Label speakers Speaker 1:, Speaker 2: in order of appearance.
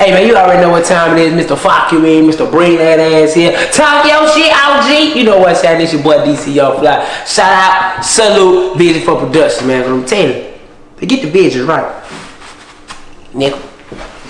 Speaker 1: Hey man, you already know what time it is, Mr. Fuck you in, Mr. Bring that ass here. Talk your shit, OG. You know what's happening, it's your boy DC Young Fly. Shout out, salute, Busy for production, man. I'm telling you, get the bitches right. Nigga.